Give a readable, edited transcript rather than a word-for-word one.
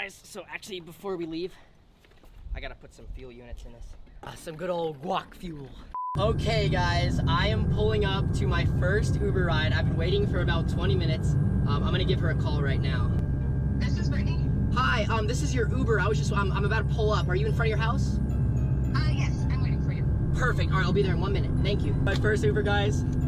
guys, so actually before we leave, I gotta put some fuel units in this. Some good old guac fuel. Okay guys, I am pulling up to my first Uber ride. I've been waiting for about 20 minutes. I'm gonna give her a call right now. This is Brittany. Hi, this is your Uber. I'm about to pull up. Are you in front of your house? Yes, I'm waiting for you. Perfect, all right, I'll be there in 1 minute. Thank you. My first Uber, guys.